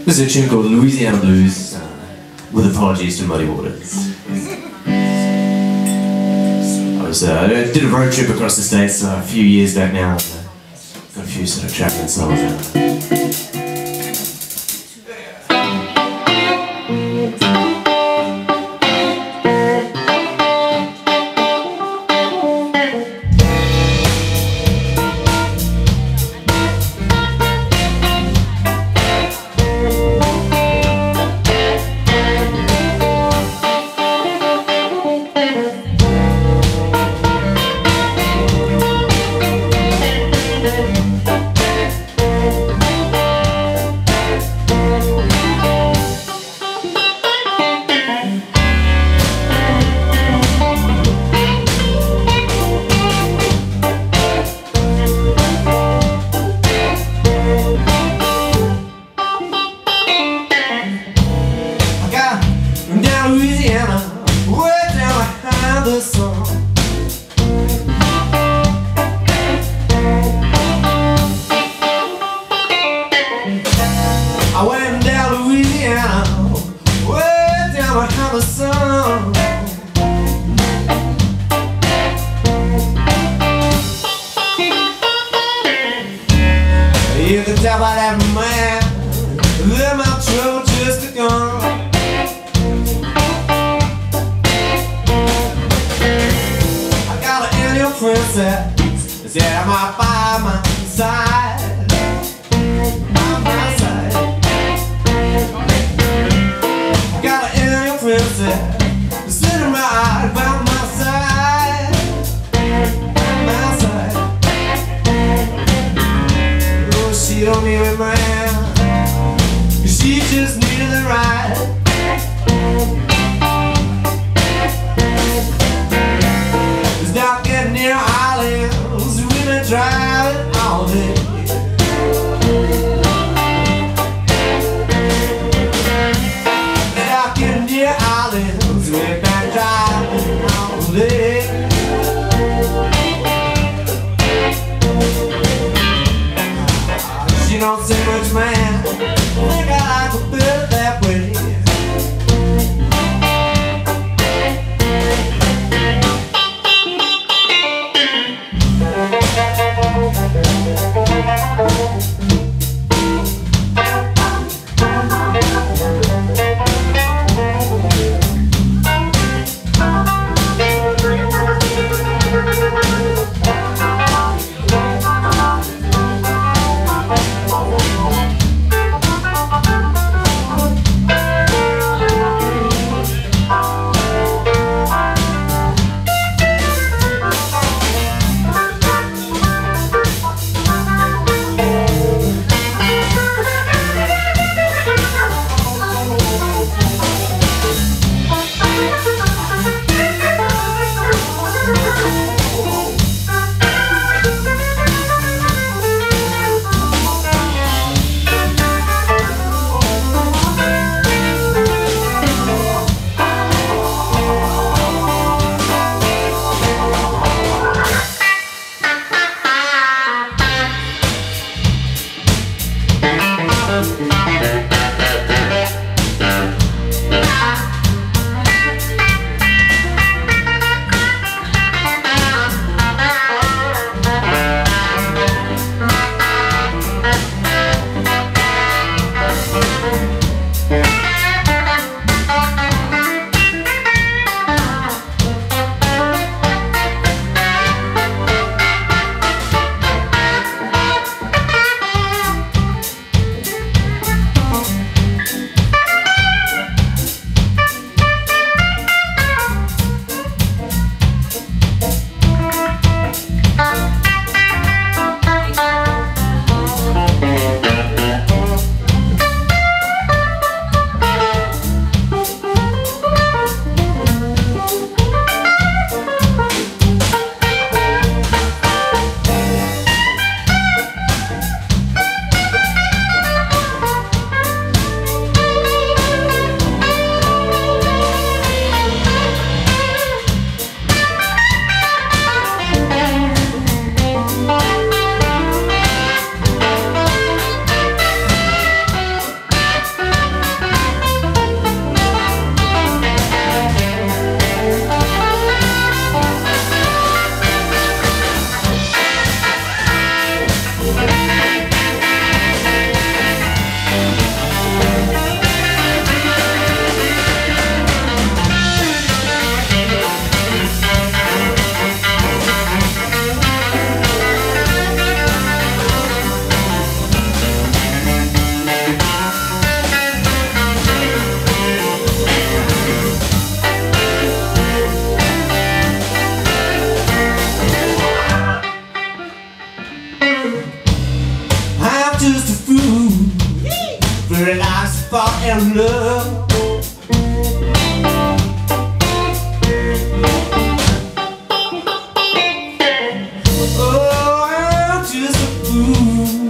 This is a tune called Louisiana Blues, with apologies to Muddy Waters. I did a road trip across the States a few years back now. Got a few sort of traveling songs out. Louisiana, way down behind the sun. I went down Louisiana, way down behind the sun. You can tell by that man that my trouble just begun. Princess, yeah, by my side, by my side. I got an Indian princess sitting right by my side, by my side. Oh, she don't need a man, she just needed the ride. Driving all day. Back in the islands, we've been driving all day. She don't say much, man. Think I like a bit that way. I'm just a fool, very nice to fall in love. Oh, I'm just a fool.